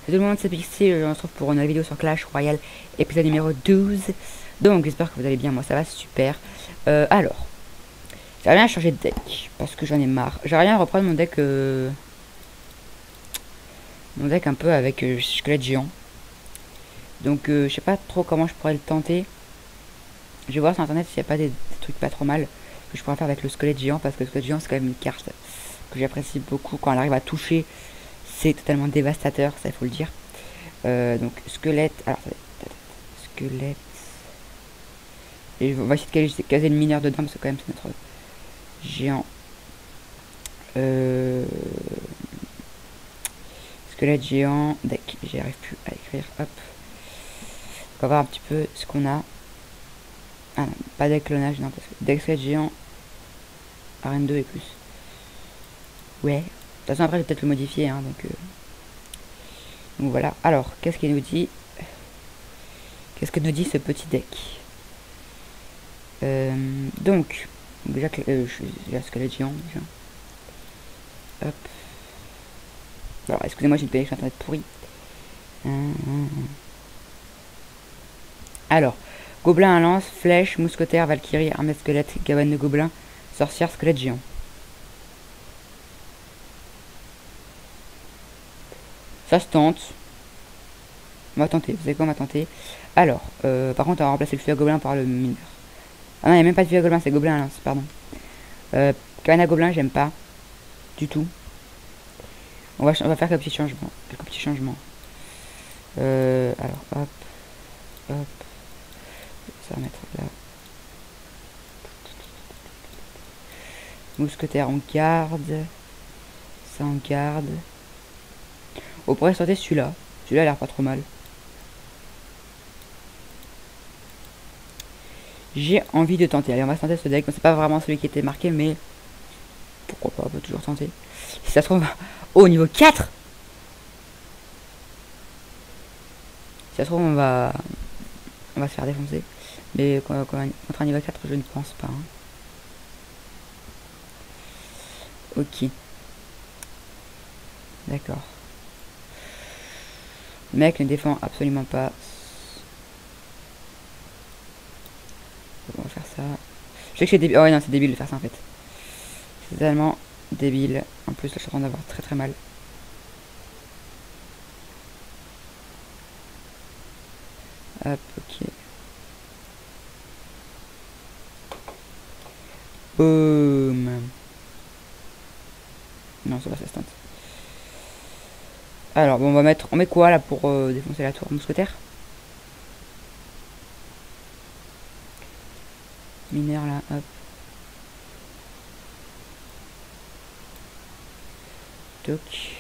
Salut tout le monde, c'est Pixie, on se retrouve pour une nouvelle vidéo sur Clash Royale, épisode numéro 12. Donc j'espère que vous allez bien, moi ça va super. Alors, j'aimerais bien changer de deck, parce que j'en ai marre. J'aimerais bien reprendre mon deck un peu avec squelette géant. Donc je sais pas trop comment je pourrais le tenter. Je vais voir sur internet s'il n'y a pas des trucs pas trop mal que je pourrais faire avec le squelette géant, parce que le squelette géant c'est quand même une carte que j'apprécie beaucoup. Quand elle arrive à toucher, c'est totalement dévastateur, ça il faut le dire. Donc squelette, alors squelette, et on va essayer de caser le mineur dedans parce que quand même c'est notre géant. Squelette géant, deck, j'y arrive plus à écrire, hop. On va voir un petit peu ce qu'on a. Ah non, pas deck clonage, non, parce que deck squelette géant, arène 2 et plus. Ouais, de toute façon après je vais peut-être le modifier, hein, donc voilà. Alors, qu'est-ce qu'il nous dit? Qu'est-ce que nous dit ce petit deck? Donc, déjà que je suis la squelette géant déjà. Hop. Alors, excusez-moi, j'ai une connexion internet pourrie. Alors, gobelin à lance, flèche, mousquetaire, valkyrie, armée de squelette, cabane de gobelin, sorcière, squelette géant. Ça se tente. On va tenter, vous savez quoi, on va tenter. Alors, par contre, on va remplacer le feu à gobelin par le mineur. Ah non, il n'y a même pas de feu à gobelin, c'est gobelin à lance, pardon. Cabane à gobelin, j'aime pas. Du tout. On va faire quelques petits changements. Alors, hop. Hop. Ça va mettre là. Mousquetaire, on garde. Ça, on garde. On pourrait sortir celui-là. Celui-là a l'air pas trop mal. J'ai envie de tenter. Allez, on va tenter ce deck. C'est pas vraiment celui qui était marqué, mais pourquoi pas, on peut toujours tenter. Si ça se trouve, au niveau 4. Si ça se trouve, on va se faire défoncer. Mais contre un niveau 4, je ne pense pas. Hein. Ok. D'accord. Le mec ne défend absolument pas. On va faire ça. Je sais que c'est débile. Oh ouais, non, c'est débile de faire ça en fait. C'est tellement débile. En plus, là, je suis en train d'avoir très mal. Hop, ok. Boum. Non, ça va, ça se tente. Alors, bon, on met quoi là pour défoncer la tour? Mousquetaire? Mineur là, hop. Toc.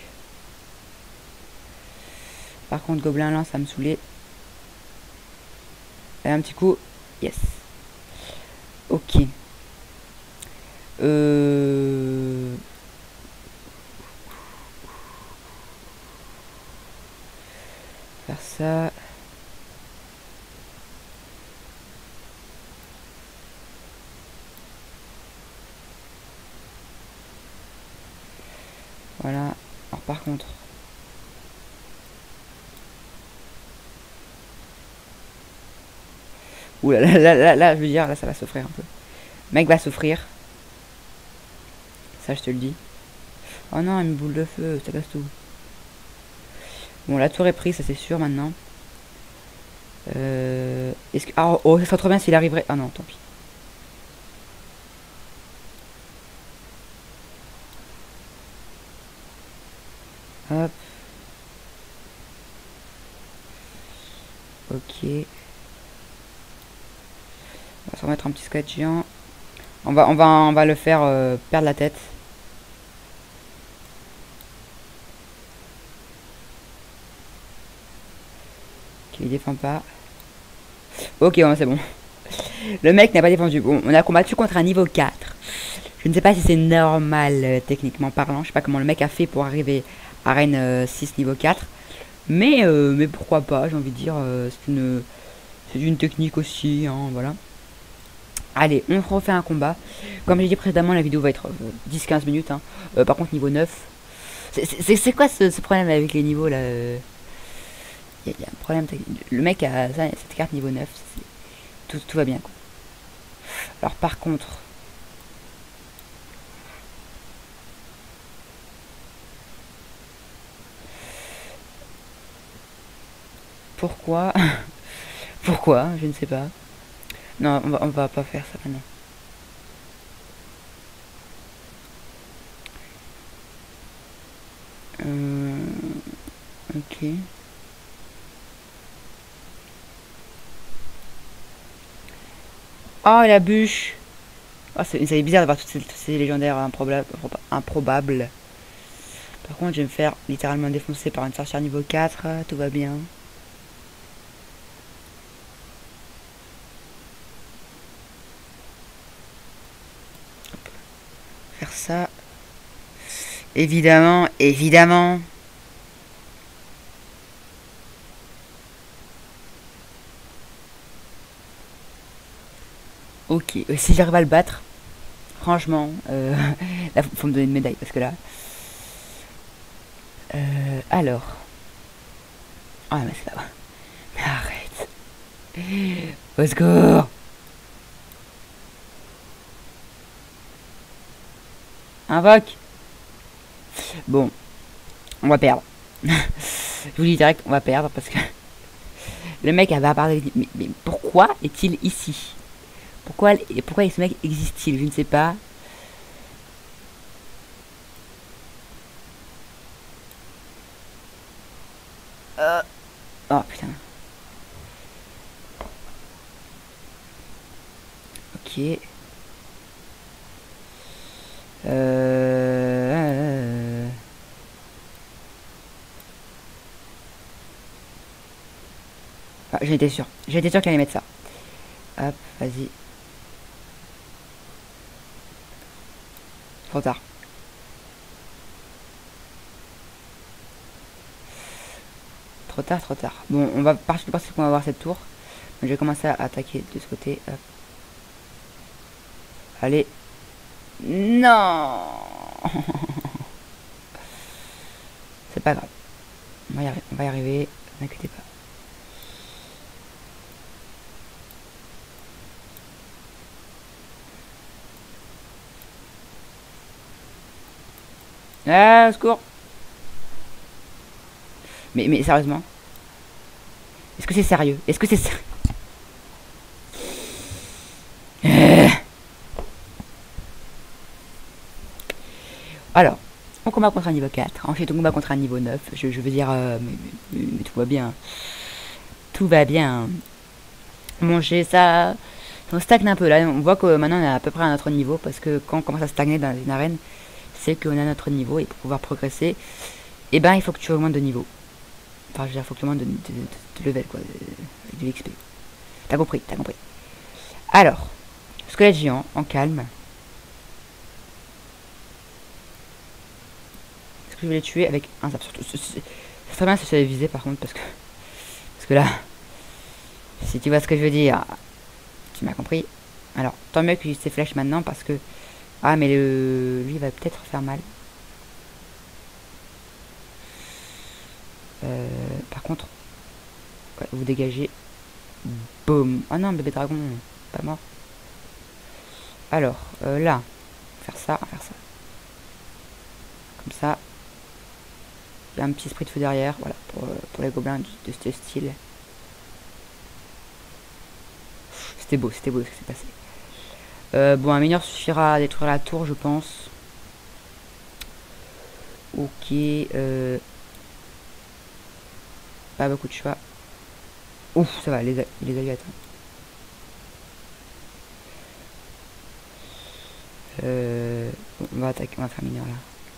Par contre, gobelin là, ça me saoulait. Et un petit coup, yes. Ok. Faire ça. Voilà. Alors par contre. Ouh là, je veux dire, là ça va s'offrir un peu. Le mec va s'offrir. Ça je te le dis. Oh non, une boule de feu, ça casse tout. Bon, la tour est prise, ça c'est sûr maintenant. Est-ce que... Ah, oh, ça serait trop bien s'il arriverait. Ah non, tant pis. Hop. Ok. On va se remettre un petit squelette géant. On va le faire perdre la tête. Ok, il défend pas. Ok, bon, c'est bon. Le mec n'a pas défendu. Bon, on a combattu contre un niveau 4. Je ne sais pas si c'est normal, techniquement parlant. Je sais pas comment le mec a fait pour arriver à Reine 6 niveau 4. Mais pourquoi pas, j'ai envie de dire. C'est une technique aussi, hein, voilà. Allez, on refait un combat. Comme j'ai dit précédemment, la vidéo va être 10-15 minutes. Hein. Par contre, niveau 9. C'est quoi ce problème avec les niveaux là y a un problème. Le mec a cette carte niveau 9. Tout va bien, quoi. Alors, par contre... Pourquoi? Pourquoi? Je ne sais pas. Non, on va pas faire ça maintenant. Ok. Oh, la bûche! Oh, c'est bizarre d'avoir tous ces légendaires improbables. Par contre, je vais me faire littéralement défoncer par une sorcière niveau 4. Tout va bien. Hop. Faire ça. Évidemment, évidemment. Ok, si j'arrive à le battre, franchement, là, faut me donner une médaille parce que là. Alors. Ah, mais c'est là-bas. Mais arrête. Au secours. Invoque. Bon, on va perdre. Je vous dis direct, on va perdre parce que le mec avait parlé. Mais pourquoi est-il ici? Pourquoi ce mec existe-t-il? Je ne sais pas. Oh putain. Ok. Ah, j'étais sûr. J'étais sûr qu'il allait mettre ça. Hop, vas-y. Trop tard. Trop tard, trop tard. Bon, on va partir parce qu'on va avoir cette tour. Donc, je vais commencer à attaquer de ce côté. Hop. Allez. Non. C'est pas grave. On va y arriver. Ne inquiétez pas. Ah, au secours. Mais sérieusement. Est-ce que c'est sérieux? Est-ce que c'est sérieux? Alors, on combat contre un niveau 4. Ensuite, on combat contre un niveau 9. Je veux dire, mais tout va bien. Tout va bien. Bon, ça. On stagne un peu là. On voit que maintenant on est à peu près à notre niveau. Parce que quand on commence à stagner dans une arène, c'est qu'on est à notre niveau. Et pour pouvoir progresser, eh ben, il faut que tu augmentes de niveau. Enfin, je veux dire, il faut que tu augmentes de level, quoi. Avec de l'XP. T'as compris, t'as compris. Alors, squelette géant, en calme. Est-ce que je vais les tuer avec un zap? Surtout, c'est très bien si je l'avais visé par contre, parce que là, si tu vois ce que je veux dire, tu m'as compris. Alors, tant mieux qu'il use ses flèches maintenant, parce que... Ah, mais lui va peut-être faire mal. Par contre, ouais, vous dégagez. Boum. Oh non, bébé dragon, pas mort. Alors, là, faire ça, faire ça. Comme ça. Il y a un petit esprit de feu derrière, voilà, pour les gobelins de ce style. C'était beau ce qui s'est passé. Bon, un mineur suffira à détruire la tour, je pense. Ok. Pas beaucoup de choix. Ouf, ça va, les allumettes. Bon, on va attaquer, on va faire mineur là.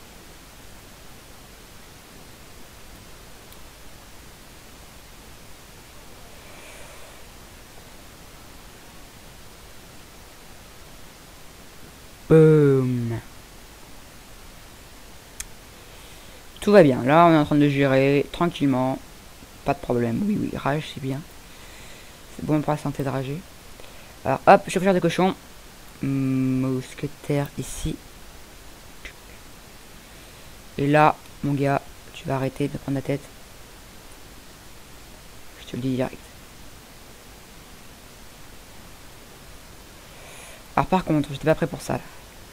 Boum. Tout va bien. Là, on est en train de gérer tranquillement. Pas de problème. Oui, oui, rage, c'est bien. C'est bon pour la santé de rager. Alors, hop, chauffeur de cochon. Mousquetaire ici. Et là, mon gars, tu vas arrêter de prendre la tête. te le dis direct. Alors par contre, j'étais pas prêt pour ça là.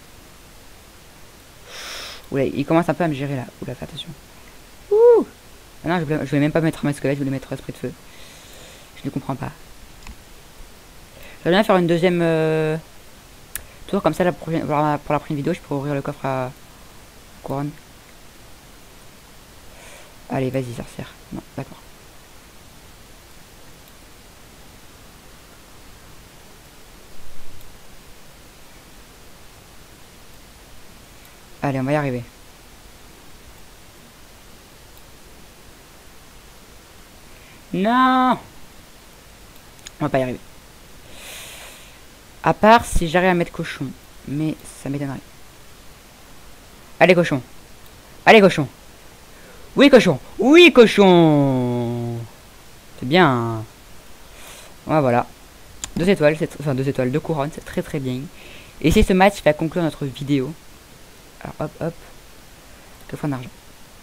Oula, il commence un peu à me gérer là. Oula, fais attention. Ouh. Ah non, je voulais même pas mettre ma squelette, je voulais mettre esprit de feu. Je ne comprends pas. J'aimerais bien faire une deuxième tour comme ça pour la prochaine vidéo. Je pourrais ouvrir le coffre à couronne. Allez, vas-y, sorcière. Non, d'accord. Allez, on va y arriver. Non! On va pas y arriver. À part si j'arrive à mettre cochon. Mais ça m'étonnerait. Allez, cochon. Allez, cochon. Oui, cochon. Oui, cochon. C'est bien. Ouais, voilà. 2 étoiles, enfin 2 étoiles, 2 couronnes, c'est très très bien. Et si ce match va conclure notre vidéo. Alors hop, hop. Que fois d'argent.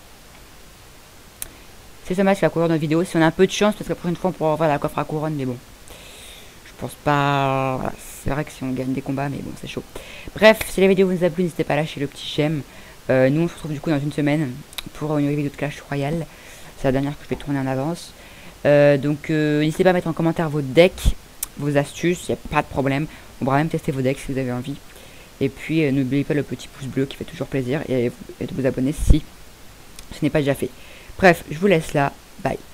Si ce match va conclure notre vidéo, si on a un peu de chance, parce que la prochaine fois on pourra ouvrir la coffre à couronne, mais bon. Je pense pas. Voilà. C'est vrai que si on gagne des combats, mais bon, c'est chaud. Bref, si la vidéo vous a plu, n'hésitez pas à lâcher le petit j'aime. Nous on se retrouve du coup dans une semaine pour une vidéo de Clash Royale. C'est la dernière que je vais tourner en avance. Donc n'hésitez pas à mettre en commentaire vos decks, vos astuces, il n'y a pas de problème. On pourra même tester vos decks si vous avez envie. Et puis n'oubliez pas le petit pouce bleu qui fait toujours plaisir et de vous abonner si ce n'est pas déjà fait. Bref, je vous laisse là. Bye.